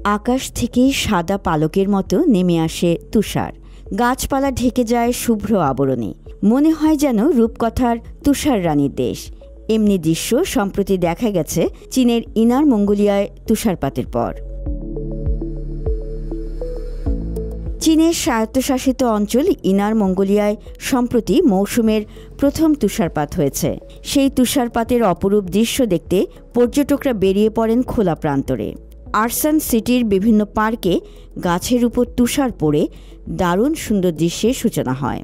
আকাশ থেকেই সাদা পালকের মতো নেমে আসে তুষার। গাছপালা ঢেকে যায় শুভ্র আবরণে। মনে হয় যেন রূপকথার তুষার রানীর দেশ। এমনি দৃশ্য সম্প্রতি দেখা গেছে চীনের ইনার মঙ্গোলিয়ায় তুষারপাতের পর। চীনের স্বায়ত্তশাসিত অঞ্চল ইনার মঙ্গোলিয়ায় সম্প্রতি মৌসুমের প্রথম তুষারপাত হয়েছে। সেই তুষারপাতের অপরূপ দৃশ্য দেখতে পর্যটকরা বেরিয়ে পড়েন খোলা প্রান্তরে। আরসান সিটির বিভিন্ন পার্কে গাছের উপর তুষার পড়ে দারুণ সুন্দর দৃশ্যের সূচনা হয়।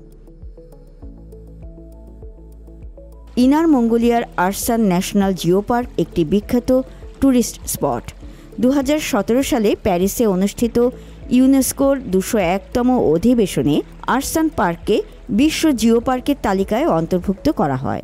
ইনার মঙ্গোলিয়ার আরসান ন্যাশনাল জিও পার্ক একটি বিখ্যাত ট্যুরিস্ট স্পট। 2017 সালে প্যারিসে অনুষ্ঠিত ইউনেস্কোর 201তম অধিবেশনে আরসান পার্ককে বিশ্ব জিও পার্কের তালিকায় অন্তর্ভুক্ত করা হয়।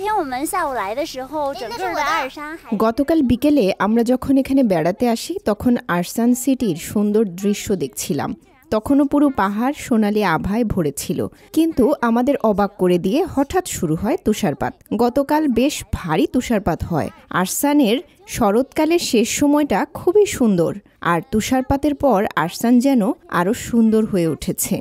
গতকাল বিকেলে আমরা যখন এখানে বেড়াতে আসি তখন আরসান সিটির সুন্দর দৃশ্য দেখছিলাম। তখনও পুরো পাহাড় সোনালি আভায় ভরেছিল, কিন্তু আমাদের অবাক করে দিয়ে হঠাৎ শুরু হয় তুষারপাত। গতকাল বেশ ভারী তুষারপাত হয়। আরসানের শরৎকালের শেষ সময়টা খুবই সুন্দর, আর তুষারপাতের পর আরসান যেন আরও সুন্দর হয়ে উঠেছে।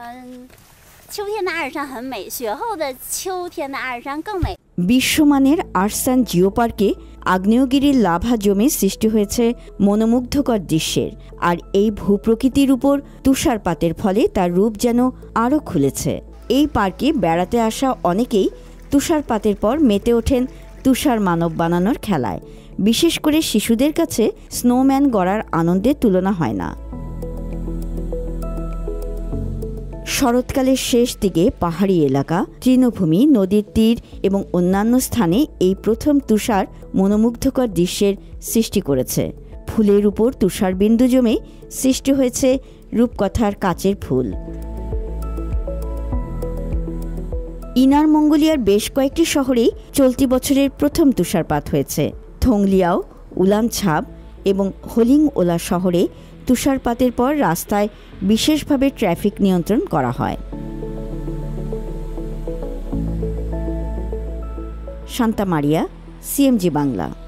বিশ্বমানের আরসান জিও পার্কে আগ্নেয়গিরির লাভা জমে সৃষ্টি হয়েছে মনোমুগ্ধকর দৃশ্যের, আর এই ভূপ্রকৃতির উপর তুষারপাতের ফলে তার রূপ যেন আরও খুলেছে। এই পার্কে বেড়াতে আসা অনেকেই তুষারপাতের পর মেতে ওঠেন তুষার মানব বানানোর খেলায়। বিশেষ করে শিশুদের কাছে স্নোম্যান গড়ার আনন্দের তুলনা হয় না। শরৎকালের শেষ দিকে পাহাড়ি এলাকা, তৃণভূমি, নদীর তীর এবং অন্যান্য স্থানে এই প্রথম তুষার মনোমুগ্ধকর দৃশ্যের সৃষ্টি করেছে। ফুলের উপর তুষার বিন্দু জমে সৃষ্টি হয়েছে রূপকথার কাচের ফুল। ইনার মঙ্গোলিয়ার বেশ কয়েকটি শহরেই চলতি বছরের প্রথম তুষারপাত হয়েছে। থংলিয়াও, উলানছাব এবং হলিং ওলা শহরে তুষারপাতের পর রাস্তায় বিশেষভাবে ট্রাফিক নিয়ন্ত্রণ করা হয়। Santa Maria, CMG Bangla.